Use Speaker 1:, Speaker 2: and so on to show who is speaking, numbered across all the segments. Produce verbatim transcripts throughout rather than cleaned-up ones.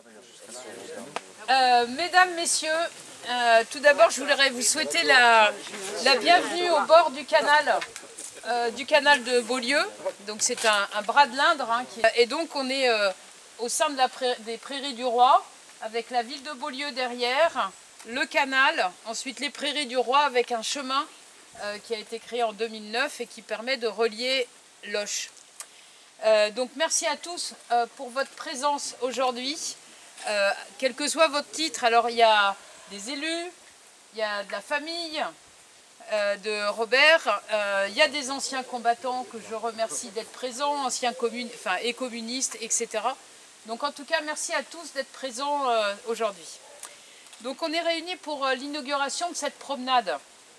Speaker 1: Euh, mesdames, messieurs, euh, tout d'abord je voudrais vous souhaiter la, la bienvenue au bord du canal, euh, du canal de Beaulieu. Donc c'est un, un bras de l'Indre, hein, qui... et donc on est euh, au sein de la pra... des Prairies du Roi, avec la ville de Beaulieu derrière, le canal, ensuite les Prairies du Roi avec un chemin euh, qui a été créé en deux mille neuf et qui permet de relier Loches. Euh, donc merci à tous euh, pour votre présence aujourd'hui, euh, quel que soit votre titre. Alors il y a des élus, il y a de la famille euh, de Robert, euh, il y a des anciens combattants que je remercie d'être présents, anciens commun... enfin, et communistes, et cetera. Donc en tout cas merci à tous d'être présents euh, aujourd'hui. Donc on est réunis pour euh, l'inauguration de cette promenade.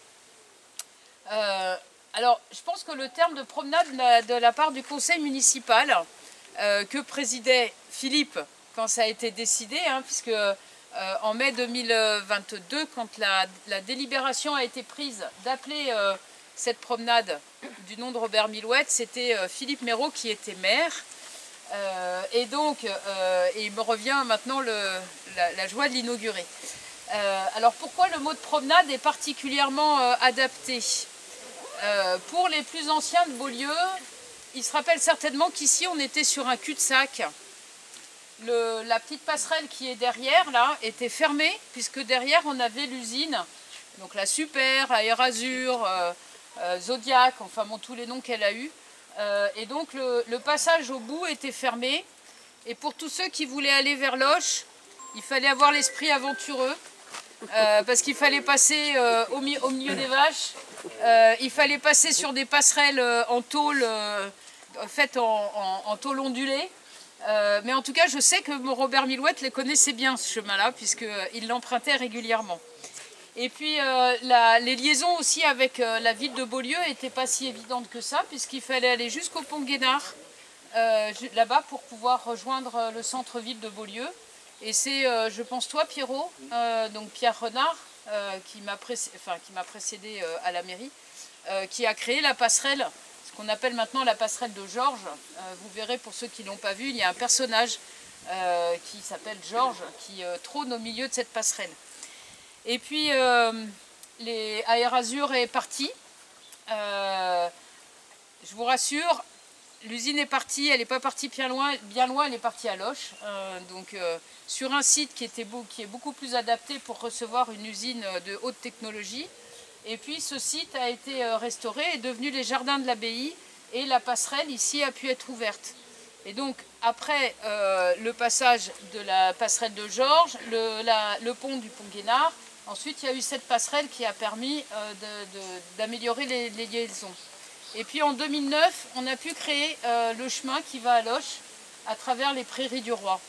Speaker 1: Euh, Alors, je pense que le terme de promenade de la part du conseil municipal euh, que présidait Philippe quand ça a été décidé, hein, puisque euh, en mai deux mille vingt-deux, quand la, la délibération a été prise d'appeler euh, cette promenade du nom de Robert Milouët, c'était euh, Philippe Méraud qui était maire. Euh, et donc, euh, et il me revient maintenant le, la, la joie de l'inaugurer. Euh, alors, pourquoi le mot de promenade est particulièrement euh, adapté ? Euh, pour les plus anciens de Beaulieu, ils se rappellent certainement qu'ici on était sur un cul-de-sac. La petite passerelle qui est derrière là était fermée puisque derrière on avait l'usine, donc la Super, Aérazur, euh, euh, Zodiac, enfin bon tous les noms qu'elle a eus. Euh, et donc le, le passage au bout était fermé. Et pour tous ceux qui voulaient aller vers Loches, il fallait avoir l'esprit aventureux. Euh, parce qu'il fallait passer euh, au, mi au milieu des vaches, euh, il fallait passer sur des passerelles euh, en tôle, euh, faites en, en, en tôle ondulée. Euh, mais en tout cas, je sais que Robert Milouët les connaissait bien, ce chemin-là, puisqu'il l'empruntait régulièrement. Et puis, euh, la, les liaisons aussi avec euh, la ville de Beaulieu n'étaient pas si évidentes que ça, puisqu'il fallait aller jusqu'au pont Guénard, euh, là-bas, pour pouvoir rejoindre le centre-ville de Beaulieu. Et c'est, euh, je pense, toi, Pierrot, euh, donc Pierre Renard, euh, qui m'a précédé, enfin, qui m'a précédé euh, à la mairie, euh, qui a créé la passerelle, ce qu'on appelle maintenant la passerelle de Georges. Euh, vous verrez, pour ceux qui ne l'ont pas vu, il y a un personnage euh, qui s'appelle Georges, qui euh, trône au milieu de cette passerelle. Et puis, euh, les Aérazur est parti. Euh, je vous rassure, l'usine est partie, elle n'est pas partie bien loin, bien loin, elle est partie à Loches, euh, donc euh, sur un site qui, était beau, qui est beaucoup plus adapté pour recevoir une usine de haute technologie. Et puis ce site a été euh, restauré, est devenu les jardins de l'abbaye et la passerelle ici a pu être ouverte. Et donc après euh, le passage de la passerelle de Georges, le, la, le pont du pont Guénard, ensuite il y a eu cette passerelle qui a permis euh, d'améliorer les, les liaisons. Et puis en deux mille neuf, on a pu créer euh, le chemin qui va à Loches à travers les Prairies du Roi.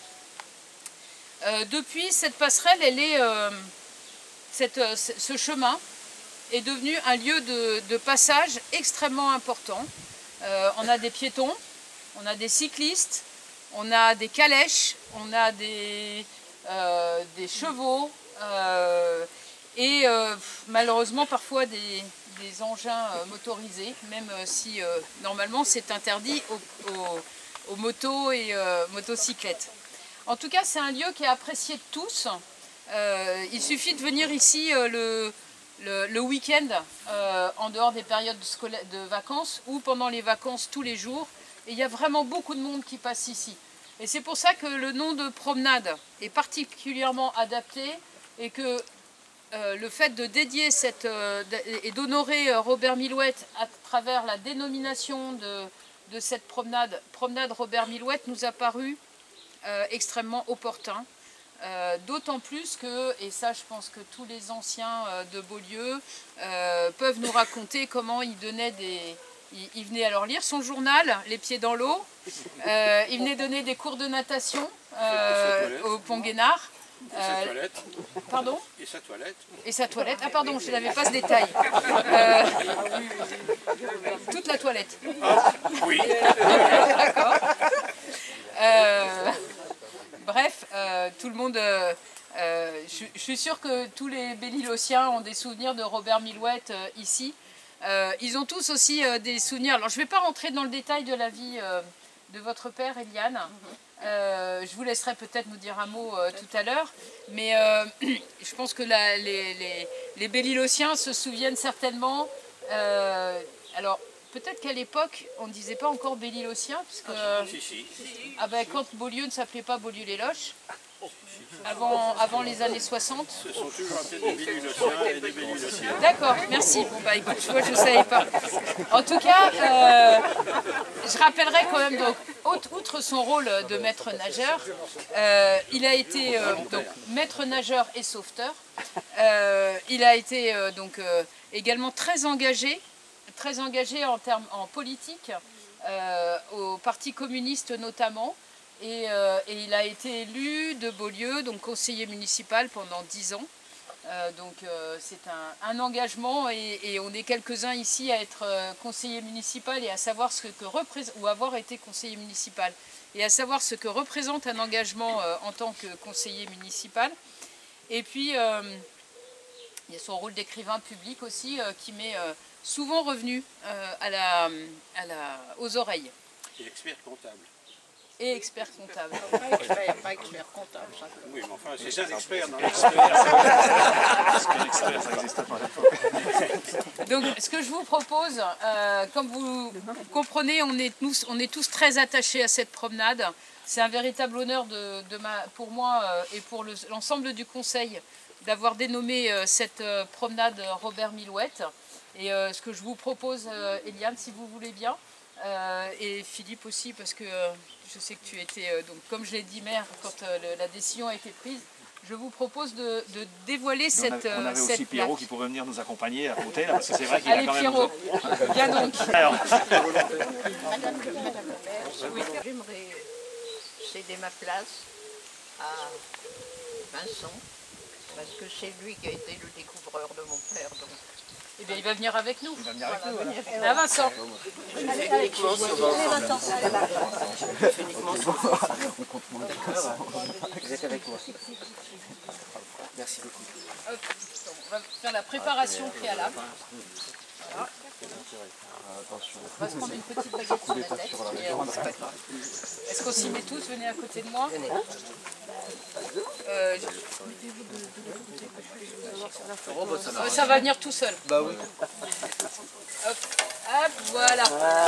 Speaker 1: Euh, depuis, cette passerelle, elle est, euh, cette, euh, ce chemin est devenu un lieu de, de passage extrêmement important. Euh, on a des piétons, on a des cyclistes, on a des calèches, on a des, euh, des chevaux euh, et euh, malheureusement parfois des... des engins euh, motorisés, même euh, si euh, normalement c'est interdit aux, aux, aux motos et euh, motocyclettes. En tout cas, c'est un lieu qui est apprécié de tous. Euh, il suffit de venir ici euh, le, le, le week-end, euh, en dehors des périodes de, de vacances, ou pendant les vacances tous les jours. Et il y a vraiment beaucoup de monde qui passe ici. Et c'est pour ça que le nom de promenade est particulièrement adapté et que Euh, le fait de dédier cette, euh, et d'honorer euh, Robert Milouët à travers la dénomination de, de cette promenade, promenade Robert Milouët, nous a paru euh, extrêmement opportun. Euh, D'autant plus que, et ça je pense que tous les anciens euh, de Beaulieu euh, peuvent nous raconter comment il donnait des... Il, il venait alors lire son journal, les pieds dans l'eau, euh, il venait donner des cours de natation euh, au pont Guénard.
Speaker 2: Et sa euh, toilette.
Speaker 1: Pardon?
Speaker 2: Et sa toilette.
Speaker 1: Et sa toilette. Ah pardon, je n'avais pas ce détail. Euh, toute la toilette.
Speaker 2: Ah, oui.
Speaker 1: D'accord. Euh, bref, euh, tout le monde... Euh, euh, je, je suis sûre que tous les Belle-Îlosiens ont des souvenirs de Robert Milouët euh, ici. Euh, ils ont tous aussi euh, des souvenirs. Alors je ne vais pas rentrer dans le détail de la vie euh, de votre père, Eliane. Euh, je vous laisserai peut-être nous dire un mot euh, tout à l'heure, mais euh, je pense que la, les, les, les Belle-Îlossiens se souviennent certainement. Euh, alors, peut-être qu'à l'époque, on ne disait pas encore Belle-Îlossiens, puisque
Speaker 2: Ah, si, si.
Speaker 1: ah ben, quand Beaulieu ne s'appelait pas Beaulieu-les-Loches, avant, avant les années soixante.
Speaker 2: Ce sont toujours appelés des Belle-Îlossiens et des Belle-Îlossiennes.
Speaker 1: D'accord, merci. Bon bah écoute, tu vois, je ne savais pas. En tout cas, euh, je rappellerai quand même, donc, outre son rôle de maître nageur, euh, il a été euh, donc, maître nageur et sauveteur. Euh, il a été euh, donc euh, également très engagé, très engagé en termes en politique, euh, au Parti communiste notamment. Et, euh, et il a été élu de Beaulieu, donc conseiller municipal pendant dix ans. Euh, donc euh, c'est un, un engagement et, et on est quelques-uns ici à être euh, conseiller municipal et à savoir ce que représente, ou avoir été conseiller municipal, et à savoir ce que représente un engagement euh, en tant que conseiller municipal. Et puis euh, il y a son rôle d'écrivain public aussi euh, qui m'est euh, souvent revenu euh, à la, à la, aux oreilles.
Speaker 2: Et expert comptable.
Speaker 1: Et expert comptable.
Speaker 3: Pas expert, pas expert comptable, ça.
Speaker 2: Oui, mais enfin, c'est un expert dans l'expert.
Speaker 1: Donc, ce que je vous propose, euh, comme vous comprenez, on est, nous, on est tous très attachés à cette promenade. C'est un véritable honneur de, de ma, pour moi euh, et pour l'ensemble le, du conseil d'avoir dénommé euh, cette euh, promenade Robert Milouette. Et euh, ce que je vous propose, euh, Eliane, si vous voulez bien, euh, et Philippe aussi, parce que euh, je sais que tu étais, euh, donc, comme je l'ai dit, maire quand euh, le, la décision a été prise. Je vous propose de, de dévoiler cette
Speaker 4: plaque. On avait
Speaker 1: cette
Speaker 4: aussi Pierrot
Speaker 1: plaque.
Speaker 4: qui pourrait venir nous accompagner à côté, là, parce que c'est vrai qu'il a
Speaker 1: Allez
Speaker 4: quand même...
Speaker 1: Pierrot, viens donc.
Speaker 4: Alors,
Speaker 3: Madame, Madame le maire, oui, j'aimerais céder ma place à Vincent, parce que c'est lui qui a été le découvreur de mon père. Donc.
Speaker 1: Eh bien, il va venir avec nous.
Speaker 4: il va venir avec nous.
Speaker 3: Voilà,
Speaker 4: Voilà.
Speaker 1: Ah, Vincent.
Speaker 3: allez, allez, allez, Vincent, allez.
Speaker 5: Vous êtes avec moi. Merci beaucoup.
Speaker 1: Hop, on va faire la préparation préalable. Voilà. On va se prendre une petite baguette sur la tête. Et, euh, c'est pas grave. Est-ce qu'on s'y met tous? Venez à côté de moi. Euh, je- ça va venir tout seul.
Speaker 5: Bah oui.
Speaker 1: Hop, hop, voilà.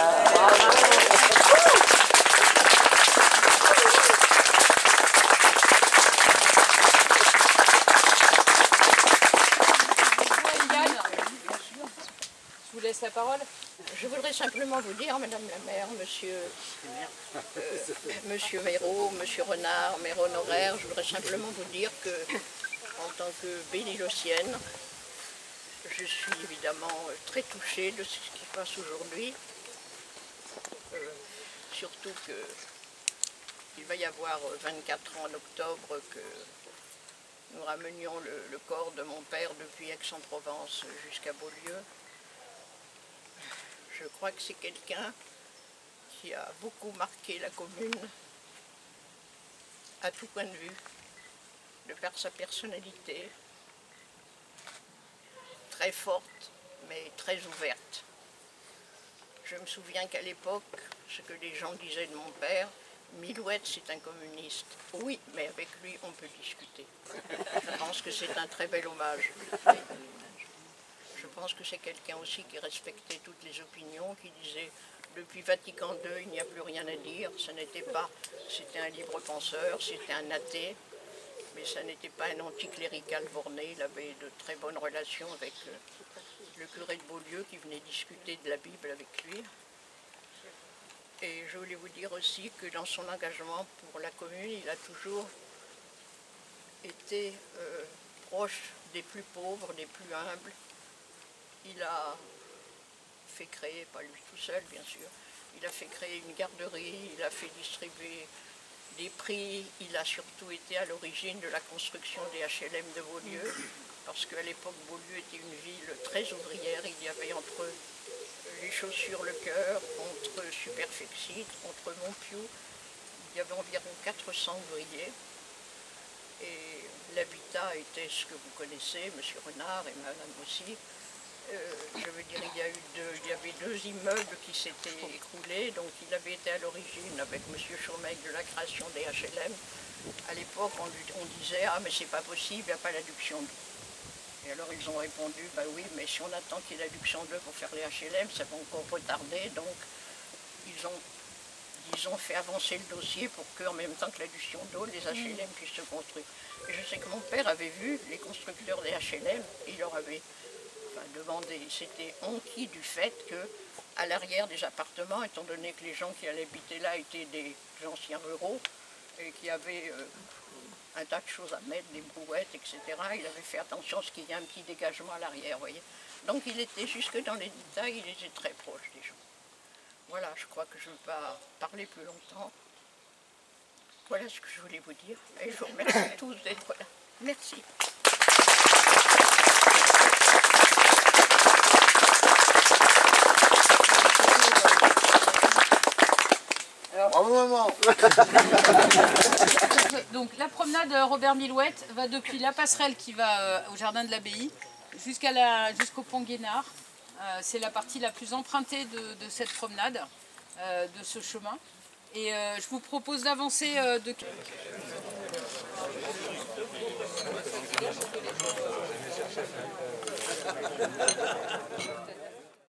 Speaker 1: Yann, je vous laisse la parole.
Speaker 3: Je voudrais simplement vous dire, Madame la maire, Monsieur, euh, Monsieur Méraud, Monsieur Renard, maire honoraire, je voudrais simplement vous dire que, en tant que Belle-Îlossienne, je suis évidemment très touchée de ce qui se passe aujourd'hui. Euh, surtout qu'il va y avoir vingt-quatre ans en octobre que nous ramenions le, le corps de mon père depuis Aix-en-Provence jusqu'à Beaulieu. Je crois que c'est quelqu'un qui a beaucoup marqué la commune à tout point de vue, de par sa personnalité, très forte mais très ouverte. Je me souviens qu'à l'époque, ce que les gens disaient de mon père, Milouette c'est un communiste. Oui, mais avec lui on peut discuter. Je pense que c'est un très bel hommage. Je pense que c'est quelqu'un aussi qui respectait toutes les opinions, qui disait depuis Vatican deux, il n'y a plus rien à dire. Ce n'était pas, c'était un libre penseur, c'était un athée, mais ça n'était pas un anticlérical borné. Il avait de très bonnes relations avec le curé de Beaulieu qui venait discuter de la Bible avec lui. Et je voulais vous dire aussi que dans son engagement pour la commune, il a toujours été euh, proche des plus pauvres, des plus humbles. Il a fait créer, pas lui tout seul bien sûr, il a fait créer une garderie, il a fait distribuer des prix, il a surtout été à l'origine de la construction des H L M de Beaulieu, parce qu'à l'époque Beaulieu était une ville très ouvrière, il y avait entre les Chaussures Le Cœur, entre Superfexit, entre Montpiou, il y avait environ quatre cents ouvriers, et l'habitat était ce que vous connaissez, M. Renard et Madame aussi. Euh, je veux dire, il y, a eu deux, il y avait deux immeubles qui s'étaient écroulés, donc il avait été à l'origine avec M. Chaumec de la création des H L M. À l'époque, on, on disait « Ah, mais c'est pas possible, il n'y a pas l'adduction d'eau ». Et alors ils ont répondu « Bah oui, mais si on attend qu'il y ait l'adduction d'eau pour faire les H L M, ça va encore retarder ». Donc ils ont, ils ont fait avancer le dossier pour qu'en même temps que l'adduction d'eau, les H L M puissent se construire. Et je sais que mon père avait vu les constructeurs des H L M, et il leur avait enfin, demandé, c'était honti du fait que à l'arrière des appartements, étant donné que les gens qui allaient habiter là étaient des anciens ruraux, et qui avaient euh, un tas de choses à mettre, des brouettes, et cetera. Il avait fait attention à ce qu'il y ait un petit dégagement à l'arrière, voyez. Donc il était jusque dans les détails, il était très proche des gens. Voilà, je crois que je ne vais pas parler plus longtemps. Voilà ce que je voulais vous dire. Et je vous remercie tous d'être là. Merci.
Speaker 6: Bravo maman.
Speaker 1: Donc la promenade Robert Milouette va depuis la passerelle qui va euh, au jardin de l'abbaye jusqu'à la, jusqu'au pont Guénard. Euh, c'est la partie la plus empruntée de, de cette promenade, euh, de ce chemin. Et euh, je vous propose d'avancer euh, de...